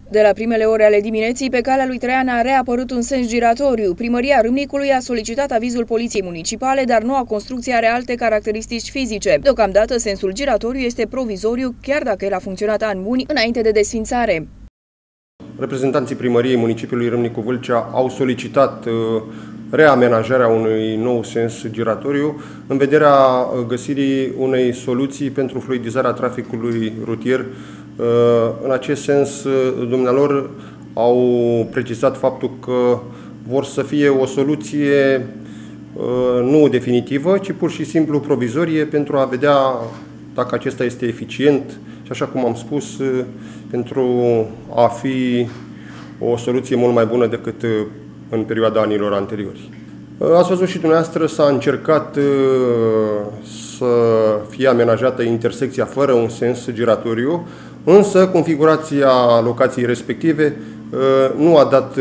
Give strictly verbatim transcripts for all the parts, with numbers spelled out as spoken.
De la primele ore ale dimineții, pe calea lui Traian a reapărut un sens giratoriu. Primăria Râmnicului a solicitat avizul Poliției Municipale, dar noua construcție are alte caracteristici fizice. Deocamdată, sensul giratoriu este provizoriu, chiar dacă el a funcționat ani buni înainte de desfințare. Reprezentanții Primăriei Municipiului Râmnicu Vâlcea au solicitat reamenajarea unui nou sens giratoriu în vederea găsirii unei soluții pentru fluidizarea traficului rutier. În acest sens, dumnealor au precizat faptul că vor să fie o soluție nu definitivă, ci pur și simplu provizorie pentru a vedea dacă acesta este eficient și, așa cum am spus, pentru a fi o soluție mult mai bună decât în perioada anilor anteriori. Ați văzut și dumneavoastră, s-a încercat să fie amenajată intersecția fără un sens giratoriu, însă configurația locației respective nu a dat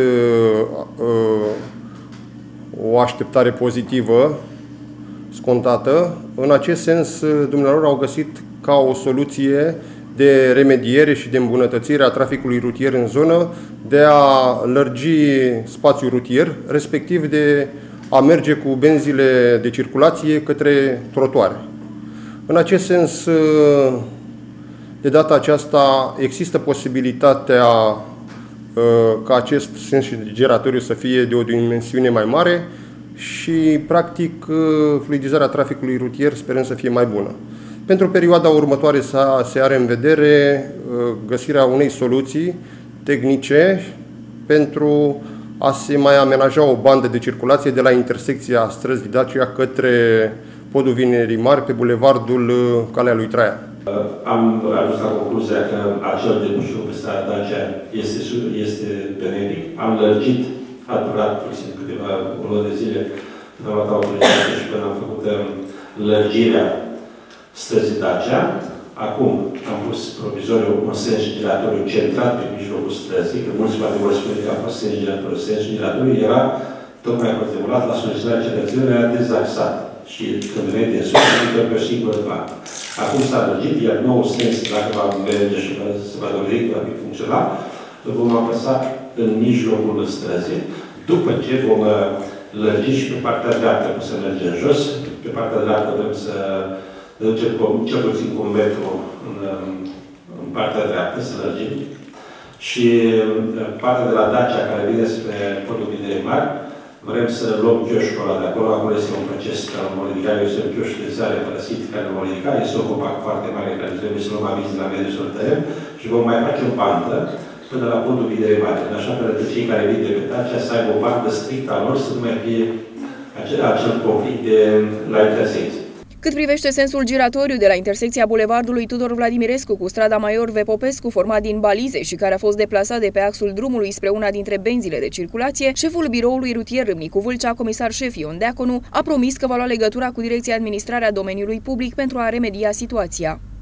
o așteptare pozitivă scontată. În acest sens, dumnealor au găsit ca o soluție de remediere și de îmbunătățire a traficului rutier în zonă, de a lărgi spațiul rutier, respectiv de a merge cu benzile de circulație către trotuare. În acest sens, de data aceasta, există posibilitatea ca acest sens giratoriu să fie de o dimensiune mai mare și, practic, fluidizarea traficului rutier sperăm să fie mai bună. Pentru perioada următoare se are în vedere găsirea unei soluții tehnice pentru a se mai amenaja o bandă de circulație de la intersecția străzii Dacia către podul Vinerii Mari pe bulevardul Calea lui Traian. Am ajuns la concluzia că acel debușur pe strada Dacia este, este benefic. Am lărgit, a durat puțin câteva luni de zile până am luat autorizația și până am făcut lărgirea străzii Dacia. Acum am pus provizoriu un sens giratoriu centrat pe mijlocul străzii, că mulți poate vor spune că a fost sens giratoriu. Sens giratoriu era tocmai formulat la solicitarea cetățenilor, era dezaxat și când vine din sus, adică pe o singură parte. Acum s-a lărgit, iar nou sens, dacă va merge și se va dovedi că va fi funcțional, îl vom apăsa în mijlocul străzii, după ce vom lărgi și pe partea dreaptă, cum se merge în jos, pe partea dreaptă vrem să ducem cel puțin cu un metru în, în partea dreaptă, să lărgim. Și partea de la Dacia, care vine spre podul Vinerii Mari, vrem să luăm chioșcul ăla de acolo. Acolo este un proces care nu mă ridica, este un chioșc de zare părăsit care nu mă ridica, este un copac foarte mare care trebuie să luăm aviz de la mediul să-l tăiem și vom mai face o bandă până la podul Vinerii Mari, în așa fel încât cei care vin de pe Dacia să aibă o bandă strictă a lor, să nu mai fie acel, acel conflict de la intersecție. Cât privește sensul giratoriu de la intersecția bulevardului Tudor Vladimirescu cu strada Maior V. Popescu, format din balize și care a fost deplasat de pe axul drumului spre una dintre benzile de circulație, șeful biroului rutier Râmnicu Vâlcea, comisar șef Ion Deaconu, a promis că va lua legătura cu Direcția Administrarea Domeniului Public pentru a remedia situația.